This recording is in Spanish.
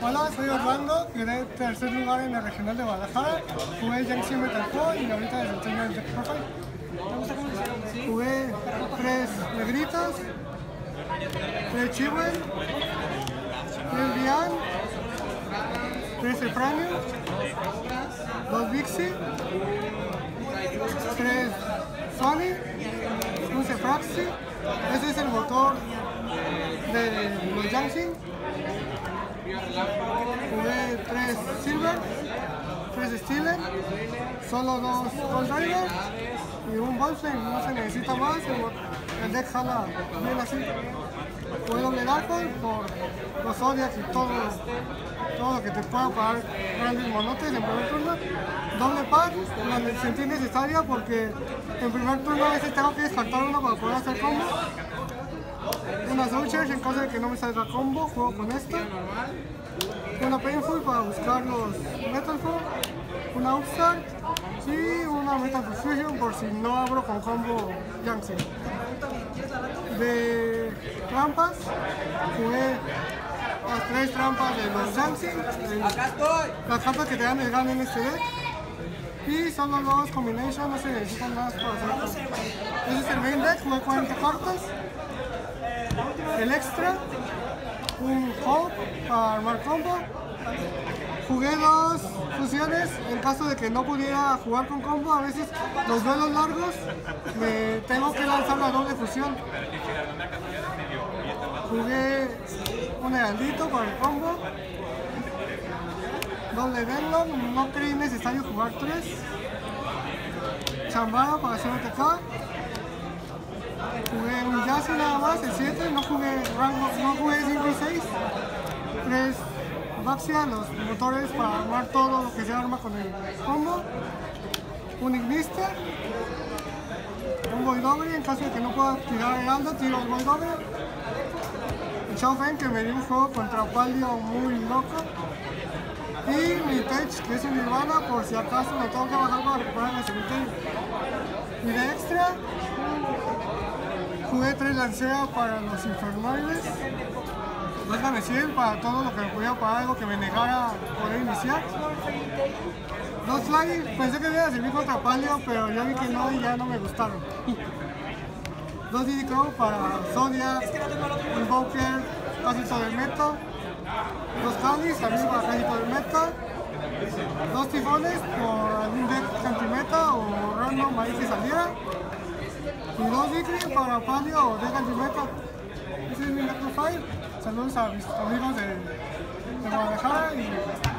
Hola, soy Orlando, quedé tercer lugar en el regional de Guadalajara. Jugué Jiangxi Metal Pro y ahorita desempeño el Deck Profile. Jugué 3 negritos, 3 Chiwen, 3 Bian, 3 Efranio, 2 Vixie, 3 Sony, un Cephraxi. Ese es el motor de los Jiangxi. Jugué 3 Silver, 3 Steeler, solo 2 Gold Rider y un Ballflame. No se necesita más, el deck jala bien así. Jugué doble Darkhold por los Zodiacs y todo lo que te pueda pagar grandes monotes en primer turno. Doble pack, la sentí necesaria porque en primer turno a veces tengo que descartar uno para poder hacer combo. Una Soulcharge en caso de que no me salga combo, juego con esta. Una Painful para buscar los Metal Foam, una Upstart y una Metal Fusion por si no abro con combo Jiangxi. De trampas, jugué las 3 trampas de los Jiangxi, las trampas que te dan el GAN en este deck. Y solo 2 combinations, no se necesitan más para hacer. Ese es el main deck, jugué 40 cartas. El extra, un Hope para armar combo. Jugué 2 fusiones en caso de que no pudiera jugar con combo. A veces los duelos largos me tengo que lanzar la doble fusión. Jugué un heraldito para el combo. Doble Venlon, no creí necesario jugar 3. Chambara para hacer OTK. Jugué un Yasuo nada más, el 7, no jugué rango, no jugué 5 y 6. 3 Baxia, los motores para armar todo lo que se arma con el combo. Un Ignister. Un Voidogre, en caso de que no pueda tirar Heraldo, tiro el Voidogre. El Chao Feng, que me dio un juego contra Palio muy loco. Y mi Tech, que es un Nirvana, por si acaso lo tengo que bajar para recuperar el cementerio. Y de extra, jugué 3 Lancea para los Infernoides, 2 Ganeciel para todo lo que me podía pagar, algo que me negara poder iniciar. 2 Fly, pensé que iba a servir contra Palio, pero ya vi que no y ya no me gustaron. 2 Diddy Crow para Zodiac, Invoker, casi todo el meta. 2 Calis, también para casi todo el meta. 2 Tifones por algún deck anti-meta o random ahí que saliera. Y 2 Victory para Palio o deck anti-meta. Ese es mi deck profile. Saludos a mis amigos de Guadalajara y